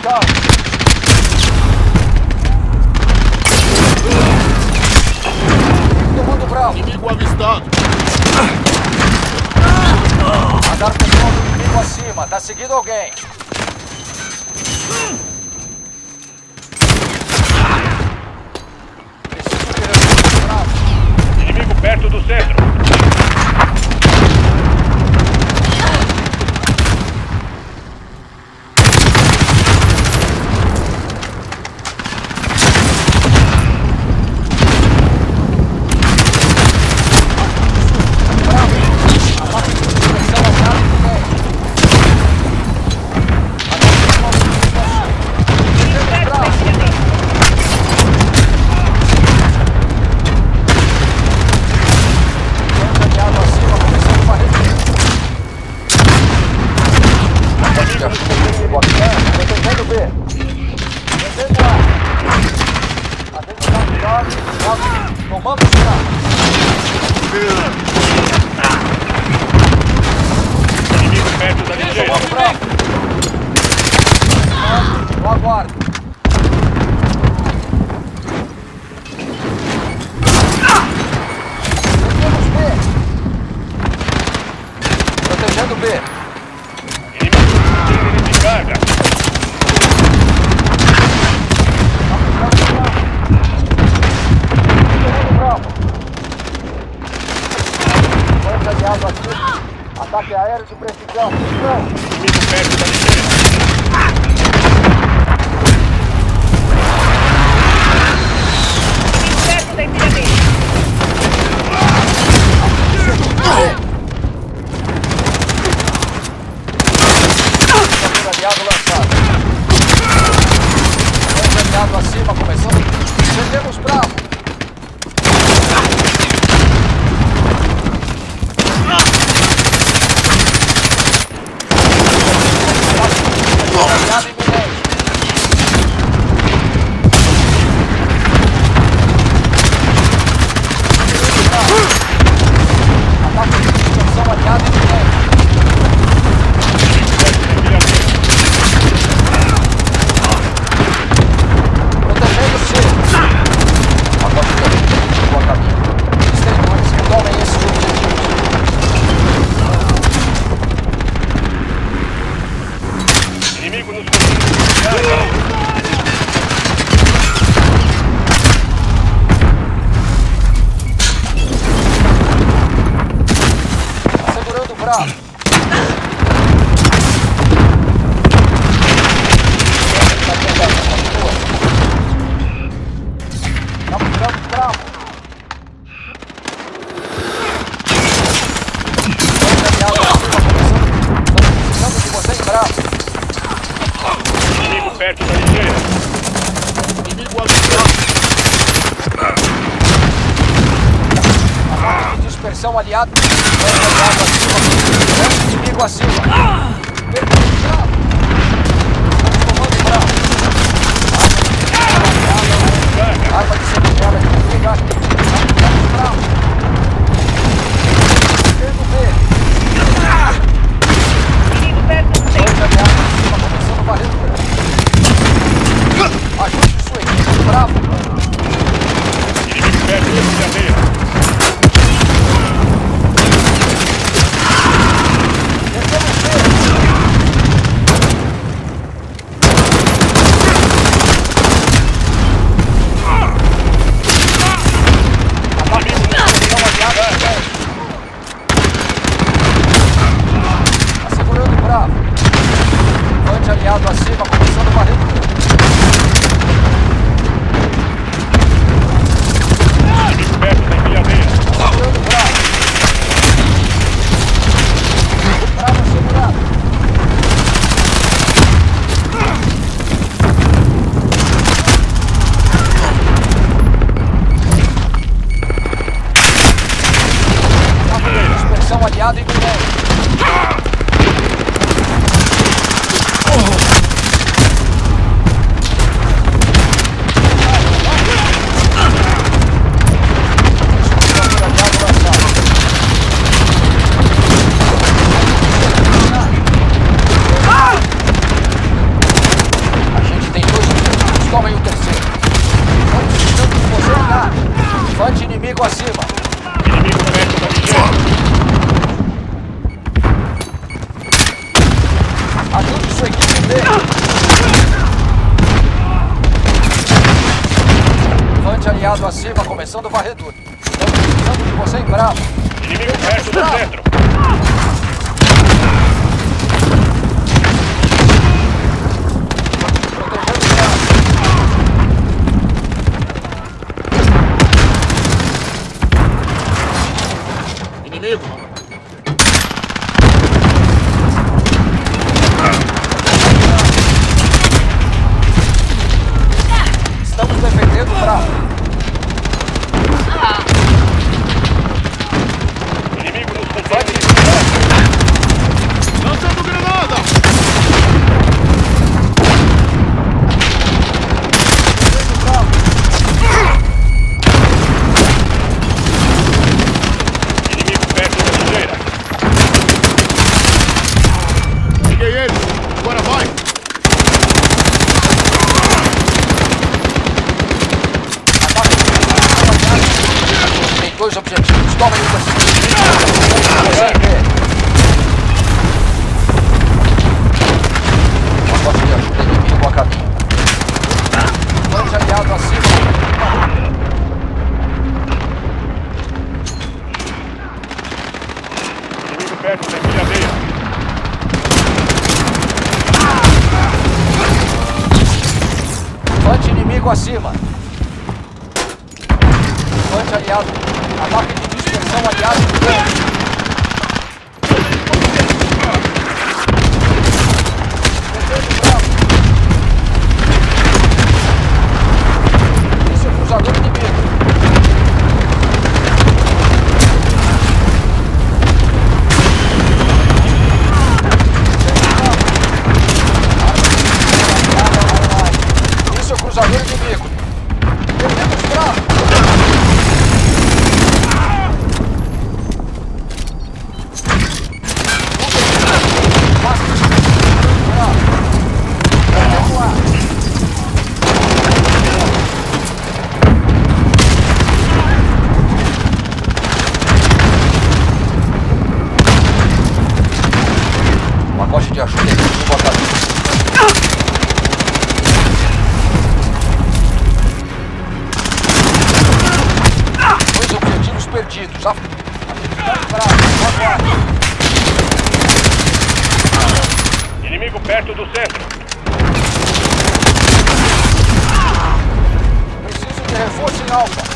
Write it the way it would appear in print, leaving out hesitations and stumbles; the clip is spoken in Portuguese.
local. Comando bravo. Inimigo avistado. Radar com o inimigo acima. Tá seguindo alguém. Preciso de recursos bravos. Inimigo perto do centro. Inimigo perto da ligeira. Eu aguardo. Protegendo B. Inimigo de carga. Aliado aqui. Ataque aéreo de precisão. Inimigo perto da ligeira. Perto da empilhadeira. Aliado lançado. Aliado acima, começando. Perdemos bravo. Inimigo nos conseguiu. Segurando o bravo. Capturando o bravo. Estamos precisando de vocês bravos. Inimigo perto da ligeira. Inimigo avistado. Ataque de dispersão aliado. Aliado acima. Inimigo acima. Bravo. Comando bravo. Arma de sentinela de inimigo aqui. Bravo. Tendo B. Inimigo perto do centro. Aliado acima, começando barreto. Ajude sua equipe, bravo. Inimigo perto da empilhadeira. Assegurando bravo. Vante aliado acima, começando barreto. Inimigo perto da empilhadeira. Segurando bravo. Bravo segurado. Dispersão aliado em Guilherme. Tomem o terceiro. Estamos precisando de você na. Levante inimigo acima. Inimigo perto da ligeira. Ajude sua equipe dele. Levante aliado acima, começando varredura. Estamos precisando de você em Bravo. Inimigo perto do centro. Inimigo. Estamos defendendo Bravo. Inimigo nos Levante contém. Lançando granada. Inimigo perto da ligeira. Peguei ele. Agora vai. Tem dois objetivos. Tomem o terceiro. Pacote de ajuda inimigo a caminho. Levante aliado acima. Inimigo perto da empilhadeira. Levante inimigo acima. Levante aliado. Ataque de dispersão aliado. Esse é o cruzador inimigo. Esse é o cruzador inimigo. Perdemos Bravo. Pacote de ajuda inimigo a caminho. Dois objetivos perdidos. Inimigo perto do centro. Preciso de reforço em alfa.